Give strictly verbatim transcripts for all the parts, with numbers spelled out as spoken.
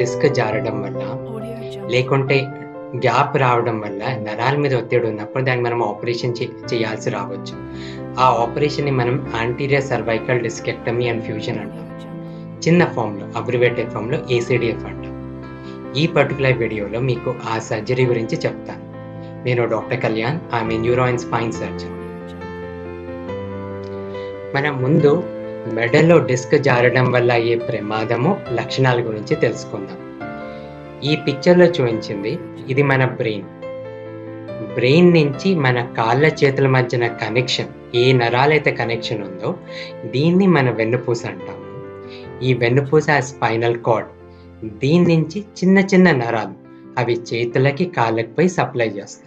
Disc జారడం వల్ల లేకుంటే gap రావడం వల్ల నరాల మీద ఒత్తిడి ఉన్నప్పుడు దాన్ని మనం ఆపరేషన్ చేయాల్సి రావచ్చు. ఆ ఆపరేషన్ని మనం anterior cervical discectomy and fusion అంటాం. చిన్న ఫామ్లో అబ్రివేటెడ్ ఫామ్లో ఏసీడీఎఫ్ అంటాం. ఈ పర్టికులర్ వీడియోలో మీకు ఆ సర్జరీ గురించి చెప్తాను. నేను doctor Kalyan, I'm a neuro and spine surgeon. మనం ముందు మెడలో డిస్క్ జారడం వల్ల అయ్యే ప్రమాదము లక్షణాల గురించి తెలుసుకుందాం. ఈ పిక్చర్లో చూపించింది ఇది మన బ్రెయిన్. బ్రెయిన్ నుంచి మన కాళ్ళ చేతుల మధ్యన కనెక్షన్, ఏ నరాలైతే కనెక్షన్ ఉందో దీన్ని మన వెన్నుపూస అంటాము. ఈ వెన్నుపూస స్పైనల్ కార్డ్. దీని నుంచి చిన్న చిన్న నరాలు అవి చేతులకి కాళ్ళకి పోయి సప్లై చేస్తాయి.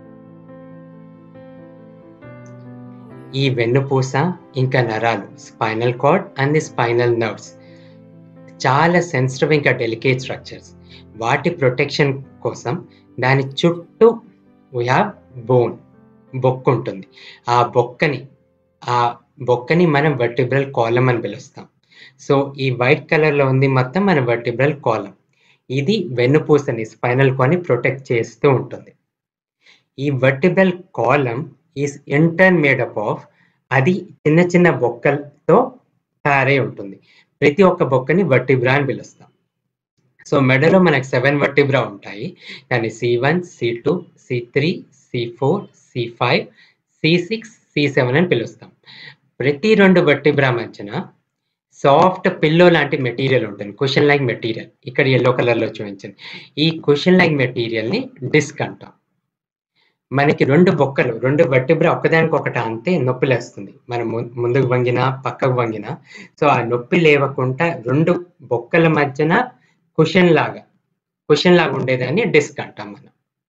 ఈ వెన్నుపూస ఇంకా నరాలు spinal cord and the spinal nerves చాలా సెన్సిటివ్ ఇంకా డెలికేట్ స్ట్రక్చర్స్. వాటి ప్రొటెక్షన్ కోసం దాని చుట్టూ వీ హ్యావ్ బోన్, బొక్క ఉంటుంది. ఆ బొక్కని ఆ బొక్కని మనం వర్టిబ్రల్ కాలమ్ అని పిలుస్తాం. సో ఈ వైట్ కలర్లో ఉంది మొత్తం మన వర్టిబ్రల్ కాలమ్. ఇది వెన్నుపూసని స్పైనల్ కార్డ్ని ప్రొటెక్ట్ చేస్తూ ఉంటుంది. ఈ vertebral column is in turn made up of, అది చిన్న చిన్న బొక్కలతో తయారై ఉంటుంది. ప్రతి ఒక్క బొక్కని వర్టిబ్రా అని పిలుస్తాం. సో మెడలో మనకు సెవెన్ వర్టిబ్రా ఉంటాయి. కానీ C one, C two, C three, C four, C five, C six, C seven అని పిలుస్తాం. ప్రతి రెండు వర్టిబ్రా మధ్యన సాఫ్ట్ పిల్లో లాంటి మెటీరియల్ ఉంటుంది, కుషన్ లైక్ మెటీరియల్. ఇక్కడ ఎల్లో కలర్లో చూపించింది. ఈ కుషన్ లైక్ మెటీరియల్ని డిస్క్ అంటాం. మనకి రెండు బొక్కలు, రెండు వర్టిబ్రా ఒకదానికి ఒకటి అంతే నొప్పి లేస్తుంది, మనం ముందుకు వంగినా పక్కకు వంగినా. సో ఆ నొప్పి లేవకుండా రెండు బొక్కల మధ్యన కుషన్ లాగా కుషన్ లాగా ఉండేదాన్ని డిస్క్ అంటాం మనం.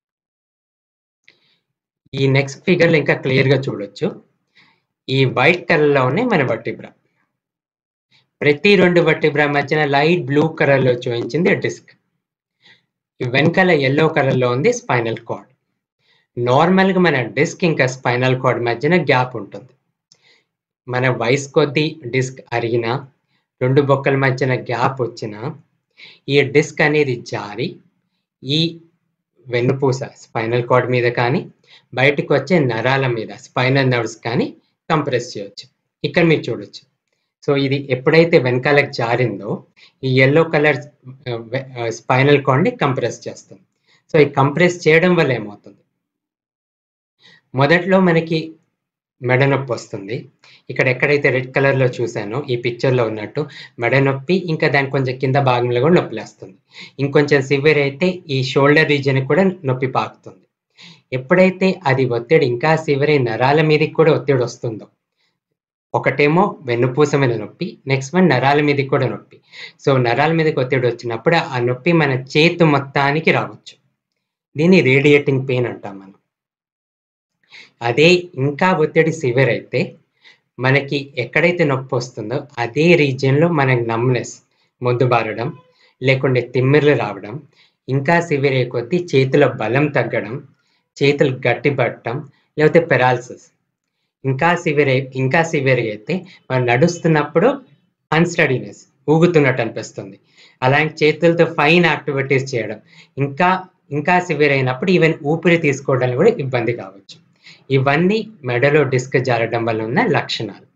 ఈ నెక్స్ట్ ఫిగర్లో ఇంకా క్లియర్గా చూడొచ్చు. ఈ వైట్ కలర్లోనే మన వర్టిబ్రా. ప్రతి రెండు వర్టిబ్రా మధ్యన లైట్ బ్లూ కలర్లో చూపించింది డిస్క్. వెనకాల ఎల్లో కలర్లో ఉంది స్పైనల్ కార్డ్. నార్మల్గా మన డిస్క్ ఇంకా స్పైనల్ కార్డ్ మధ్యన గ్యాప్ ఉంటుంది. మన వయసు కొద్దీ డిస్క్ అరిగినా, రెండు బొక్కల మధ్యన గ్యాప్ వచ్చినా ఈ డిస్క్ అనేది జారి ఈ వెన్నుపూస స్పైనల్ కార్డ్ మీద కానీ బయటకు వచ్చే నరాల మీద స్పైనల్ నర్వ్స్ కానీ కంప్రెస్ చేయొచ్చు. ఇక్కడ మీరు చూడొచ్చు. సో ఇది ఎప్పుడైతే వెనకాలకు జారిందో ఈ ఎల్లో కలర్ స్పైనల్ కార్డ్ని కంప్రెస్ చేస్తుంది. సో ఈ కంప్రెస్ చేయడం వల్ల ఏమవుతుంది, మొదట్లో మనకి మెడ నొప్పి వస్తుంది. ఇక్కడ ఎక్కడైతే రెడ్ కలర్లో చూసానో ఈ పిక్చర్లో ఉన్నట్టు మెడ నొప్పి, ఇంకా దాని కొంచెం కింద భాగంలో కూడా నొప్పి లేస్తుంది. ఇంకొంచెం సివియర్ అయితే ఈ షోల్డర్ రీజియన్ కూడా నొప్పి పాకుతుంది. ఎప్పుడైతే అది ఒత్తిడి ఇంకా సివియర్ అయి నరాల మీదకి కూడా ఒత్తిడి వస్తుందో, ఒకటేమో వెన్నుపూస మీద నొప్పి, నెక్స్ట్ వన్ నరాల మీదకి కూడా నొప్పి. సో నరాల మీదకి ఒత్తిడి వచ్చినప్పుడు ఆ నొప్పి మన చేతు మొత్తానికి రావచ్చు. దీన్ని రేడియేటింగ్ పెయిన్ అంటాం మనం. అదే ఇంకా ఒత్తిడి సివియర్ అయితే మనకి ఎక్కడైతే నొప్పి వస్తుందో అదే రీజియన్లో మనకి నమ్నెస్, మొద్దుబారడం, లేకుంటే తిమ్మిర్లు రావడం, ఇంకా సివియర్ అయ్యే కొద్దీ చేతుల బలం తగ్గడం, చేతులు గట్టి పట్టడం, లేకపోతే పెరాలసిస్. ఇంకా సివియర్ ఇంకా సివియర్ అయితే మనం నడుస్తున్నప్పుడు అన్స్టడీనెస్, ఊగుతున్నట్టు అనిపిస్తుంది. అలాంటి చేతులతో ఫైన్ యాక్టివిటీస్ చేయడం, ఇంకా ఇంకా సివియర్ అయినప్పుడు ఈవెన్ ఊపిరి తీసుకోవడానికి కూడా ఇబ్బంది కావచ్చు. ఇవన్నీ మెడలో డిస్క్ జారడం వల్ల ఉన్న లక్షణాలు.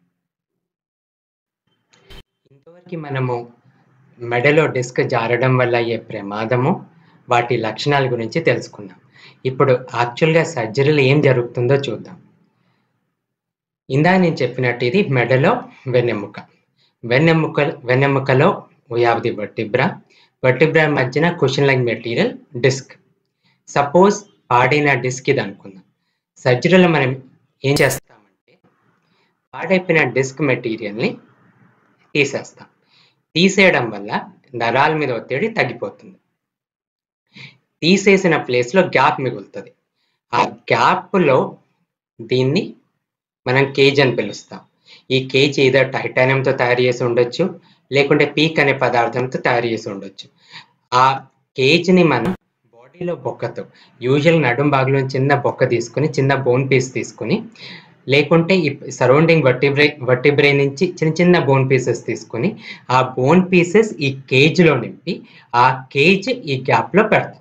ఇంతవరకు మనము మెడలో డిస్క్ జారడం వల్ల అయ్యే ప్రమాదము, వాటి లక్షణాల గురించి తెలుసుకున్నాం. ఇప్పుడు యాక్చువల్గా సర్జరీలో ఏం జరుగుతుందో చూద్దాం. ఇందా నేను చెప్పినట్టు ఇది మెడలో వెన్నెముక. వెన్నెముక వెన్నెముకలో we have the vertebra. Vertebra మధ్యన cushion like material disc. Suppose పాడైన డిస్క్ ఇది అనుకుందాం. సర్జరీలో మనం ఏం చేస్తామంటే పాడైపోయిన డిస్క్ మెటీరియల్ని తీసేస్తాం. తీసేయడం వల్ల నరాల మీద ఒత్తిడి తగ్గిపోతుంది. తీసేసిన ప్లేస్లో గ్యాప్ మిగులుతుంది. ఆ గ్యాప్లో దీన్ని మనం కేజ్ అని పిలుస్తాం. ఈ కేజ్ ఏదో టైటానియంతో తయారు చేసి ఉండొచ్చు, లేకుంటే పీక్ అనే పదార్థంతో తయారు చేసి ఉండొచ్చు. ఆ కేజ్ని మనం బాడీలో బొక్కతో, యూజువల్ నడుం భాగంలో చిన్న బొక్క తీసుకుని, చిన్న బోన్ పీస్ తీసుకుని లేకుంటే ఈ సరౌండింగ్ వర్టిబ్రే వర్టిబ్రే నుంచి చిన్న చిన్న బోన్ పీసెస్ తీసుకొని ఆ బోన్ పీసెస్ ఈ కేజ్లో నింపి ఆ కేజ్ ఈ గ్యాప్లో పెడతాం.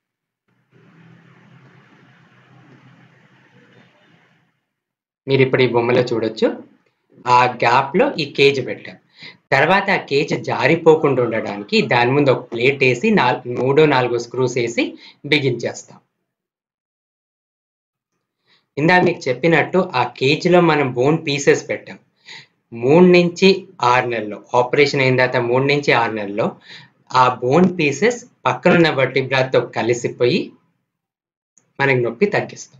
మీరు ఇప్పుడు ఈ బొమ్మలో చూడొచ్చు, ఆ గ్యాప్లో ఈ కేజ్ పెట్టాం. తర్వాత ఆ కేజ్ జారిపోకుండా ఉండడానికి దాని ముందు ఒక ప్లేట్ వేసి నాలుగు మూడో నాలుగో స్క్రూస్ వేసి బిగించేస్తాం. ఇందాక మీకు చెప్పినట్టు ఆ కేజ్లో మనం బోన్ పీసెస్ పెట్టాం. మూడు నుంచి ఆరు నెలల్లో ఆపరేషన్ అయిన తర్వాత మూడు నుంచి ఆరు నెలల్లో ఆ బోన్ పీసెస్ పక్కనున్న వర్టిబ్రాతో కలిసిపోయి మనకి నొప్పి తగ్గిస్తుంది.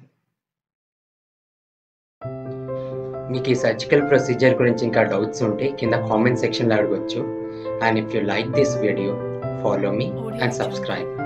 మీకు ఈ సర్జికల్ ప్రొసీజర్ గురించి ఇంకా డౌట్స్ ఉంటే కింద కామెంట్ సెక్షన్లో అడగొచ్చు. And if you like this video, follow me and subscribe.